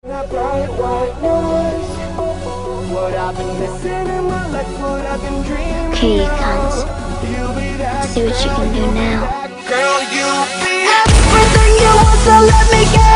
Okay, you can't. See what you can do now. Girl, you be everything you want, so let me get